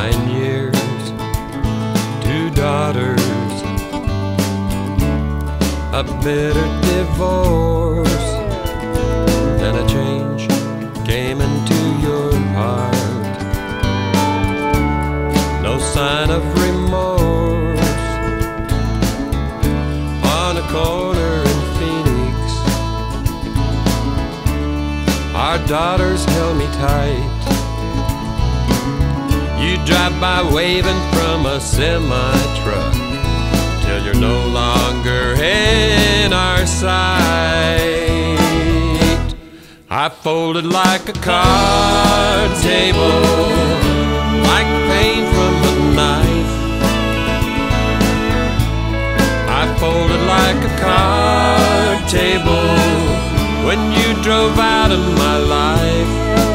9 years, 2 daughters, a bitter divorce, and a change came into your heart. No sign of remorse. On a corner in Phoenix, our daughters held me tight. You drive by waving from a semi-truck till you're no longer in our sight. I folded like a card table, like pain from a knife. I folded like a card table when you drove out of my life.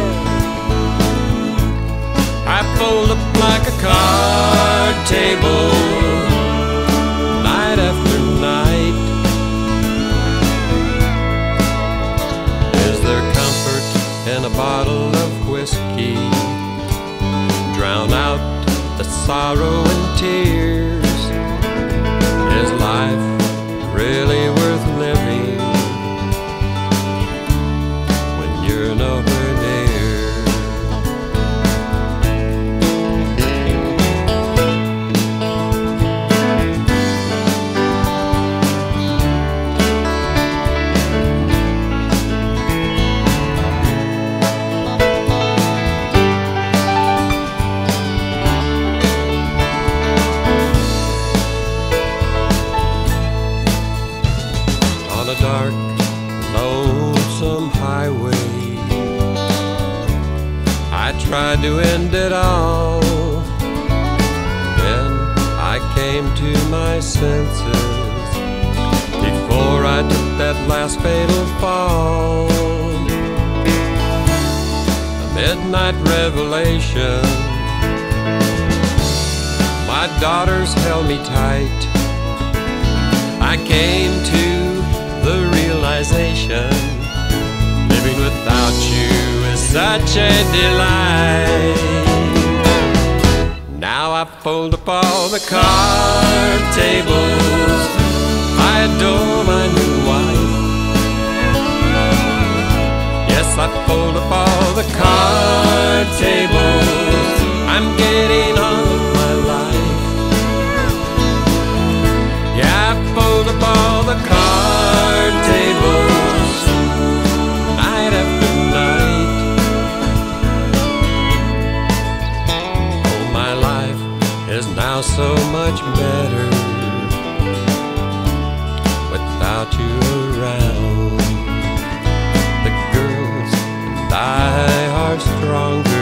I fold up like a card table, night after night. Is there comfort in a bottle of whiskey? Drown out the sorrow and tears. Is life really worth living when you're nowhere near? On a dark, lonesome highway, I tried to end it all. Then I came to my senses before I took that last fatal fall. A midnight revelation. My daughters held me tight. I came to the realization living without you is such a delight. Now I fold up all the card tables. I adore my new wife. Yes, I fold up all the card tables. I'm getting on with my life. Yeah, I fold up all the card tables, night after night. Oh, my life is now so much better without you around. The girls and I are stronger